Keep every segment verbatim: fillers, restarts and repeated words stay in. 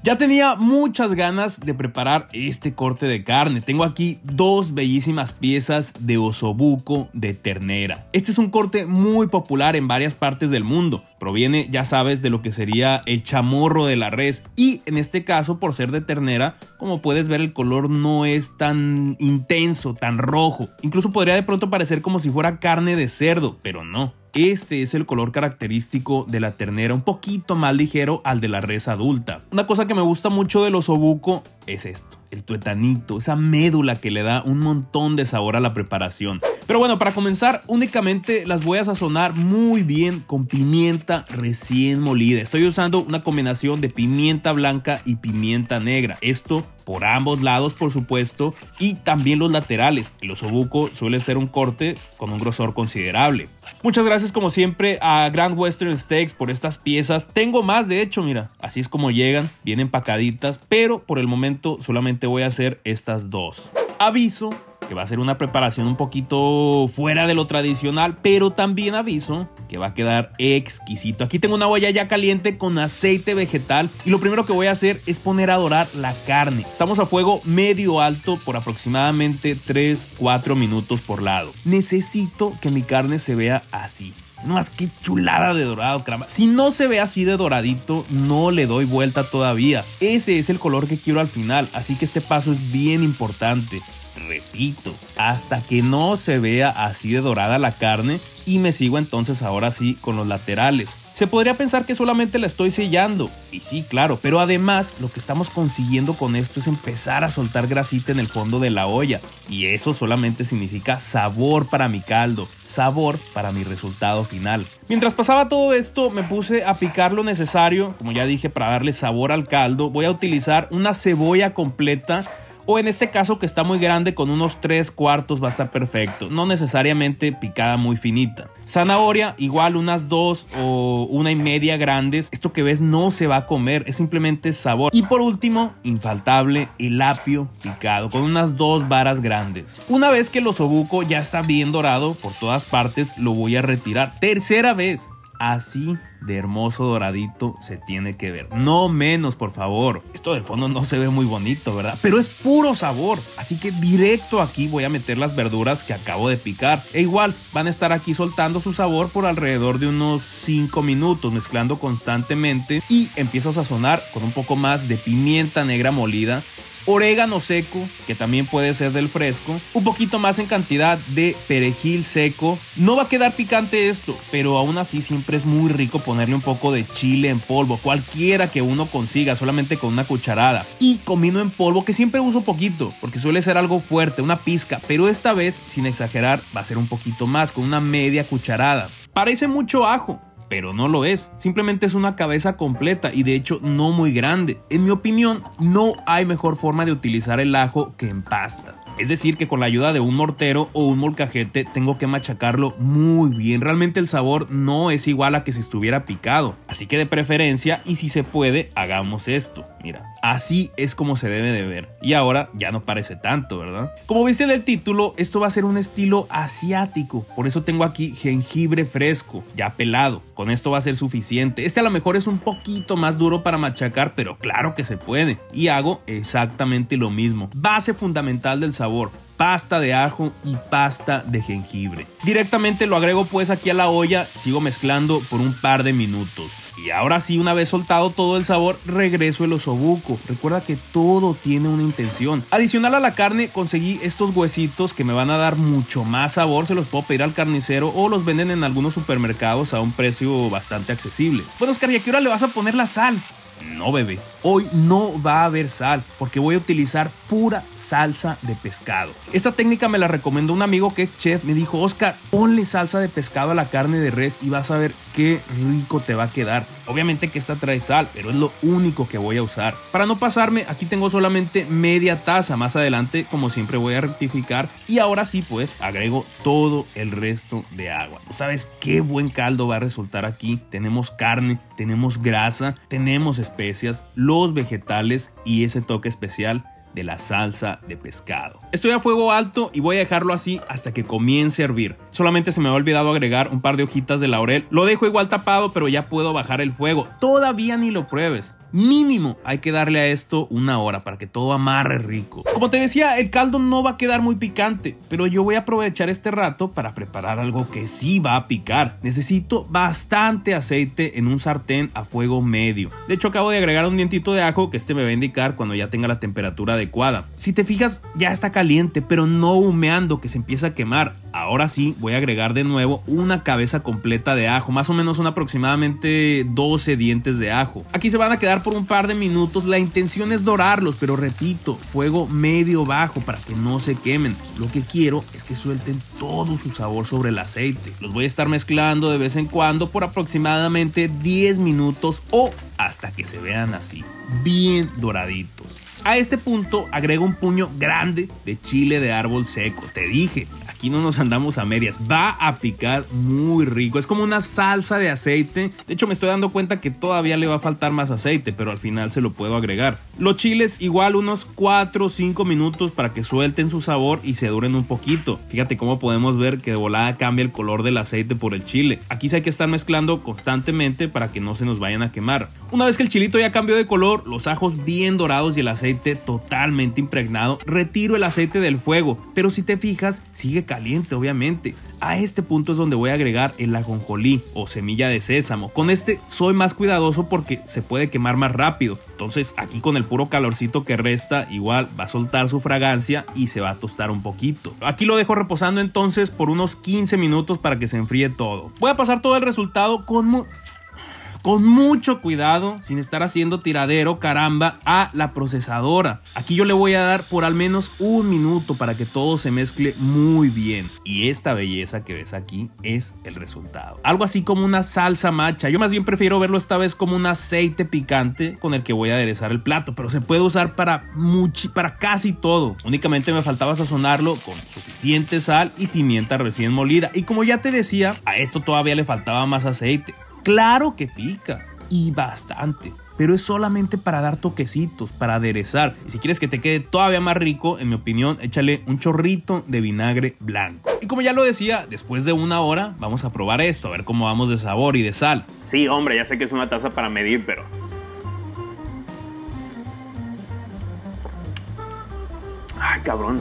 Ya tenía muchas ganas de preparar este corte de carne. Tengo aquí dos bellísimas piezas de osobuco de ternera. Este es un corte muy popular en varias partes del mundo. Proviene, ya sabes, de lo que sería el chamorro de la res. Y en este caso, por ser de ternera, como puedes ver, el color no es tan intenso, tan rojo. Incluso podría de pronto parecer como si fuera carne de cerdo, pero no. Este es el color característico de la ternera, un poquito más ligero al de la res adulta. Una cosa que me gusta mucho del osobuco es esto, el tuetanito, esa médula que le da un montón de sabor a la preparación. Pero bueno, para comenzar únicamente las voy a sazonar muy bien con pimienta recién molida. Estoy usando una combinación de pimienta blanca y pimienta negra. Esto por ambos lados, por supuesto, y también los laterales. El osobuco suele ser un corte con un grosor considerable. Muchas gracias como siempre a Grand Western Steaks por estas piezas. Tengo más, de hecho, mira, así es como llegan, bien empacaditas, pero por el momento solamente voy a hacer estas dos. Aviso que va a ser una preparación un poquito fuera de lo tradicional, pero también aviso que va a quedar exquisito. Aquí tengo una olla ya caliente con aceite vegetal y lo primero que voy a hacer es poner a dorar la carne. Estamos a fuego medio alto por aproximadamente tres a cuatro minutos por lado. Necesito que mi carne se vea así. No más que chulada de dorado, caramba. Si no se ve así de doradito, no le doy vuelta todavía. Ese es el color que quiero al final, así que este paso es bien importante. Repito, hasta que no se vea así de dorada la carne y me sigo entonces ahora sí con los laterales. Se podría pensar que solamente la estoy sellando, y sí, claro, pero además lo que estamos consiguiendo con esto es empezar a soltar grasita en el fondo de la olla, y eso solamente significa sabor para mi caldo, sabor para mi resultado final. Mientras pasaba todo esto, me puse a picar lo necesario, como ya dije, para darle sabor al caldo. Voy a utilizar una cebolla completa, o en este caso que está muy grande, con unos tres cuartos va a estar perfecto, no necesariamente picada muy finita. Zanahoria, igual unas dos o una y media grandes. Esto que ves no se va a comer, es simplemente sabor. Y por último, infaltable, el apio picado con unas dos varas grandes. Una vez que el osobuco ya está bien dorado por todas partes, lo voy a retirar. Tercera vez. Así de hermoso doradito se tiene que ver, no menos, por favor. Esto del fondo no se ve muy bonito, ¿verdad? Pero es puro sabor, así que directo aquí voy a meter las verduras que acabo de picar. E igual van a estar aquí soltando su sabor por alrededor de unos cinco minutos, mezclando constantemente. Y empiezo a sazonar con un poco más de pimienta negra molida, orégano seco, que también puede ser del fresco, un poquito más en cantidad de perejil seco. No va a quedar picante esto, pero aún así siempre es muy rico ponerle un poco de chile en polvo, cualquiera que uno consiga, solamente con una cucharada. Y comino en polvo, que siempre uso poquito, porque suele ser algo fuerte, una pizca, pero esta vez, sin exagerar, va a ser un poquito más, con una media cucharada. Parece mucho ajo, pero no lo es, simplemente es una cabeza completa y de hecho no muy grande. En mi opinión, no hay mejor forma de utilizar el ajo que en pasta. Es decir, que con la ayuda de un mortero o un molcajete tengo que machacarlo muy bien. Realmente el sabor no es igual a que si estuviera picado. Así que de preferencia, y si se puede, hagamos esto. Mira, así es como se debe de ver. Y ahora ya no parece tanto, ¿verdad? Como viste del título, esto va a ser un estilo asiático. Por eso tengo aquí jengibre fresco, ya pelado. Con esto va a ser suficiente. Este a lo mejor es un poquito más duro para machacar, pero claro que se puede. Y hago exactamente lo mismo. Base fundamental del sabor. Sabor, pasta de ajo y pasta de jengibre. Directamente lo agrego pues aquí a la olla, sigo mezclando por un par de minutos. Y ahora sí, una vez soltado todo el sabor, regreso el osobuco. Recuerda que todo tiene una intención. Adicional a la carne, conseguí estos huesitos que me van a dar mucho más sabor. Se los puedo pedir al carnicero o los venden en algunos supermercados a un precio bastante accesible. Bueno, Oscar, ¿y a qué hora le vas a poner la sal? No, bebé, hoy no va a haber sal porque voy a utilizar pura salsa de pescado. Esta técnica me la recomendó un amigo que es chef. Me dijo: Oscar, ponle salsa de pescado a la carne de res y vas a ver qué rico te va a quedar. Obviamente que esta trae sal, pero es lo único que voy a usar. Para no pasarme, aquí tengo solamente media taza. Más adelante, como siempre, voy a rectificar. Y ahora sí, pues, agrego todo el resto de agua. ¿No sabes qué buen caldo va a resultar aquí? Tenemos carne, tenemos grasa, tenemos especias, los vegetales y ese toque especial de la salsa de pescado. Estoy a fuego alto y voy a dejarlo así hasta que comience a hervir. Solamente se me ha olvidado agregar un par de hojitas de laurel. Lo dejo igual tapado, pero ya puedo bajar el fuego. Todavía ni lo pruebes. Mínimo hay que darle a esto una hora para que todo amarre rico. Como te decía, el caldo no va a quedar muy picante, pero yo voy a aprovechar este rato para preparar algo que sí va a picar. Necesito bastante aceite en un sartén a fuego medio. De hecho, acabo de agregar un dientito de ajo que este me va a indicar cuando ya tenga la temperatura adecuada. Si te fijas, ya está caliente, pero no humeando, que se empieza a quemar. Ahora sí voy a agregar de nuevo una cabeza completa de ajo, más o menos son aproximadamente doce dientes de ajo. Aquí se van a quedar por un par de minutos. La intención es dorarlos, pero repito, fuego medio bajo para que no se quemen. Lo que quiero es que suelten todo su sabor sobre el aceite. Los voy a estar mezclando de vez en cuando por aproximadamente diez minutos o hasta que se vean así, bien doraditos. A este punto agrego un puño grande de chile de árbol seco. Te dije, aquí no nos andamos a medias, va a picar muy rico, es como una salsa de aceite. De hecho me estoy dando cuenta que todavía le va a faltar más aceite, pero al final se lo puedo agregar. Los chiles igual unos cuatro o cinco minutos para que suelten su sabor y se duren un poquito. Fíjate cómo podemos ver que de volada cambia el color del aceite por el chile. Aquí sí hay que estar mezclando constantemente para que no se nos vayan a quemar. Una vez que el chilito ya cambió de color, los ajos bien dorados y el aceite totalmente impregnado, retiro el aceite del fuego, pero si te fijas sigue caliente obviamente. A este punto es donde voy a agregar el ajonjolí o semilla de sésamo. Con este soy más cuidadoso porque se puede quemar más rápido. Entonces aquí con el puro calorcito que resta igual va a soltar su fragancia y se va a tostar un poquito. Aquí lo dejo reposando entonces por unos quince minutos para que se enfríe todo. Voy a pasar todo el resultado con mu Con mucho cuidado, sin estar haciendo tiradero, caramba, a la procesadora. Aquí yo le voy a dar por al menos un minuto para que todo se mezcle muy bien. Y esta belleza que ves aquí es el resultado. Algo así como una salsa macha. Yo más bien prefiero verlo esta vez como un aceite picante con el que voy a aderezar el plato. Pero se puede usar para, muchi para casi todo. Únicamente me faltaba sazonarlo con suficiente sal y pimienta recién molida. Y como ya te decía, a esto todavía le faltaba más aceite. Claro que pica y bastante, pero es solamente para dar toquecitos, para aderezar. Y si quieres que te quede todavía más rico, en mi opinión, échale un chorrito de vinagre blanco. Y como ya lo decía, después de una hora vamos a probar esto, a ver cómo vamos de sabor y de sal. Sí, hombre, ya sé que es una taza para medir, pero... Ay, cabrón.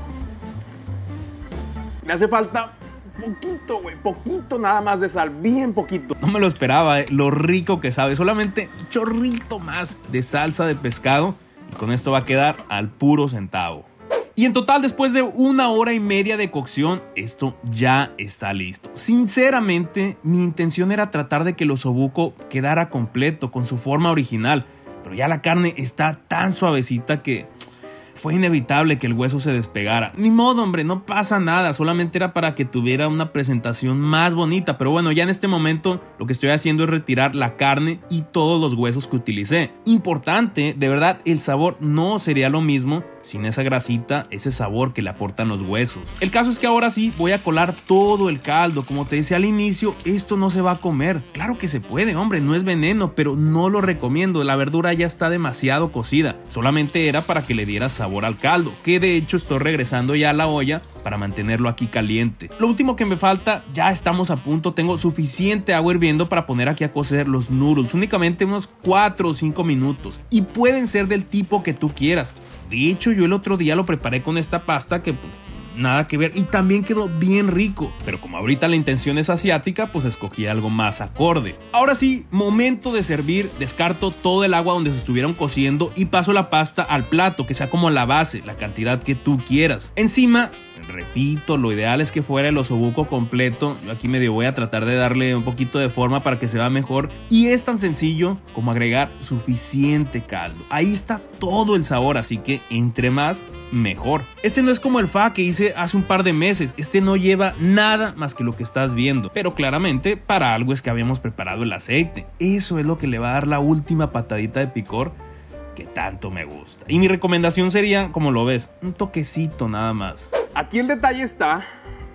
Me hace falta... poquito, güey, poquito nada más de sal, bien poquito. No me lo esperaba, eh, lo rico que sabe. Solamente un chorrito más de salsa de pescado y con esto va a quedar al puro centavo. Y en total, después de una hora y media de cocción, esto ya está listo. Sinceramente, mi intención era tratar de que el osobuco quedara completo con su forma original, pero ya la carne está tan suavecita que... fue inevitable que el hueso se despegara. Ni modo, hombre, no pasa nada. Solamente era para que tuviera una presentación más bonita. Pero bueno, ya en este momento lo que estoy haciendo es retirar la carne y todos los huesos que utilicé. Importante, de verdad, el sabor no sería lo mismo sin esa grasita, ese sabor que le aportan los huesos. El caso es que ahora sí voy a colar todo el caldo. Como te decía al inicio, esto no se va a comer. Claro que se puede, hombre, no es veneno, pero no lo recomiendo. La verdura ya está demasiado cocida. Solamente era para que le diera sabor al caldo, que de hecho estoy regresando ya a la olla para mantenerlo aquí caliente. Lo último que me falta, ya estamos a punto, tengo suficiente agua hirviendo para poner aquí a cocer los noodles, únicamente unos cuatro o cinco minutos, y pueden ser del tipo que tú quieras. De hecho, yo el otro día lo preparé con esta pasta que pues, nada que ver y también quedó bien rico, pero como ahorita la intención es asiática, pues escogí algo más acorde. Ahora sí, momento de servir. Descarto todo el agua donde se estuvieron cociendo y paso la pasta al plato, que sea como la base, la cantidad que tú quieras. Encima, repito, lo ideal es que fuera el osobuco completo. Yo aquí medio voy a tratar de darle un poquito de forma para que se vea mejor, y es tan sencillo como agregar suficiente caldo. Ahí está todo el sabor, así que entre más mejor. Este no es como el pho que hice hace un par de meses. Este no lleva nada más que lo que estás viendo, pero claramente para algo es que habíamos preparado el aceite. Eso es lo que le va a dar la última patadita de picor que tanto me gusta. Y mi recomendación sería, como lo ves, un toquecito nada más. Aquí el detalle está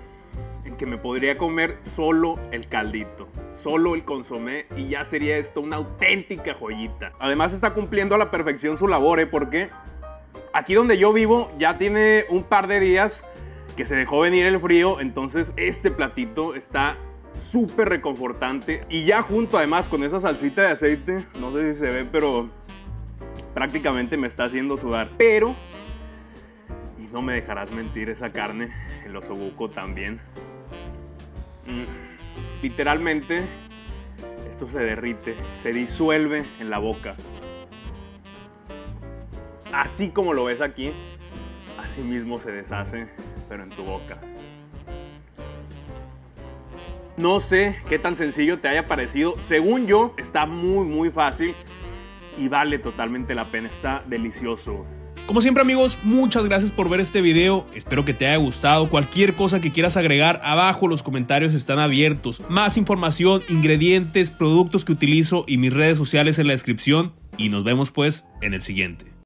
en que me podría comer solo el caldito, solo el consomé, y ya sería esto una auténtica joyita. Además está cumpliendo a la perfección su labor, ¿eh? Porque aquí donde yo vivo ya tiene un par de días que se dejó venir el frío, entonces este platito está súper reconfortante. Y ya junto además con esa salsita de aceite, no sé si se ve, pero prácticamente me está haciendo sudar. Pero, y no me dejarás mentir, esa carne, el osobuco también. Mm, literalmente, esto se derrite, se disuelve en la boca. Así como lo ves aquí, así mismo se deshace, pero en tu boca. No sé qué tan sencillo te haya parecido. Según yo, está muy muy fácil y vale totalmente la pena. Está delicioso. Como siempre, amigos, muchas gracias por ver este video. Espero que te haya gustado. Cualquier cosa que quieras agregar, abajo los comentarios están abiertos. Más información, ingredientes, productos que utilizo y mis redes sociales en la descripción. Y nos vemos pues en el siguiente.